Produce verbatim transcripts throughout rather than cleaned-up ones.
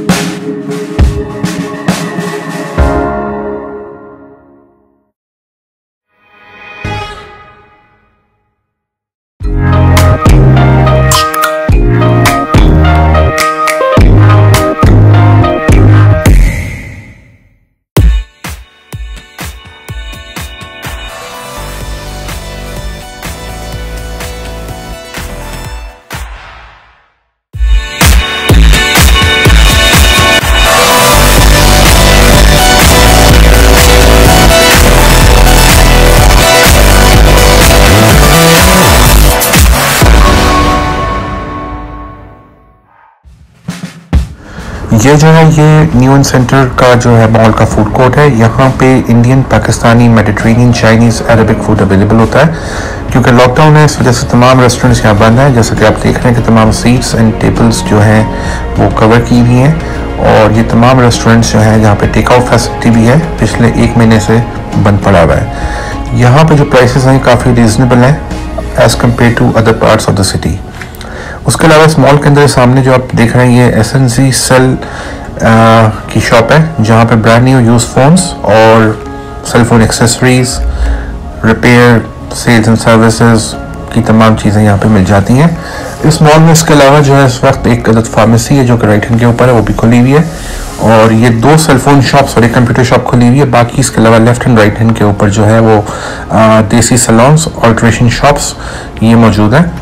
ये जो है ये न्यूइन सेंटर का जो है मॉल का फूड कोर्ट है। यहाँ पे Indian, Pakistani, Mediterranean, Chinese, Arabic food available होता है। क्योंकि लॉकडाउन है इस वजह से तमाम रेस्टोरेंट्स यहाँ बंद हैं। जैसा कि आप देख रहे हैं कि तमाम सीट्स एंड टेबल्स जो हैं वो कवर की हुई हैं और ये तमाम रेस्टोरेंट्स जो हैं यहाँ पे टेक आउट फैसिलिटी भी है, पिछले एक महीने से बंद पड़ा हुआ है। यहाँ पे जो प्राइसेस हैं काफ़ी रीज़नेबल हैं as compare to other parts of the city. उसके अलावा इस मॉल के अंदर सामने जो आप देख रहे हैं ये एस एन जी सेल की शॉप है, जहाँ पे ब्रांड न्यू यूज फोन्स और cell phone accessories, repair, sales and services की तमाम चीज़ें यहाँ पे मिल जाती हैं इस मॉल में। इसके अलावा जो है इस वक्त एक अदद फार्मेसी है जो कि राइट हैंड के ऊपर है, वो भी खुली हुई है। और ये दो सेलफोन शॉप्स और एक कंप्यूटर शॉप खुली हुई है। बाकी इसके अलावा लेफ्ट हैंड राइट हैंड के ऊपर जो है वो आ, देसी सैलून्स, ऑल्ट्रेशन शॉप्स ये मौजूद हैं।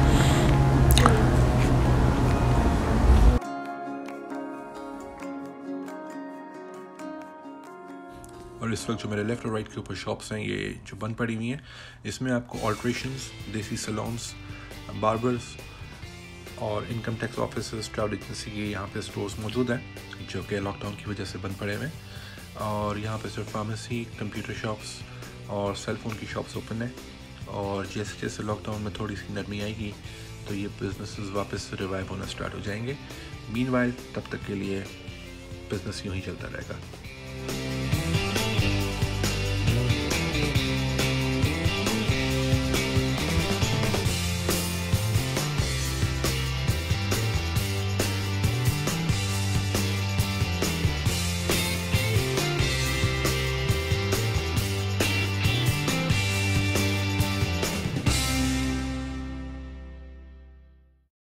और इस वक्त जो मेरे लेफ्ट और राइट के ऊपर शॉप्स हैं ये जो बंद पड़ी हुई हैं, इसमें आपको ऑल्ट्रेशंस, देसी सैलून्स, बार्बर्स और income tax officers, travel agency के यहाँ पे स्टोर्स मौजूद हैं जो कि लॉकडाउन की वजह से बंद पड़े हुए हैं। और यहाँ पे सिर्फ फार्मेसी, कंप्यूटर शॉप्स और सेल फोन की शॉप्स ओपन है। और जैसे जैसे लॉकडाउन में थोड़ी सी नरमी आएगी तो ये बिजनेसेस वापस से रिवाइव होना स्टार्ट हो जाएंगे। मीनवाइल तब तक के लिए बिजनेस यूँ ही चलता रहेगा।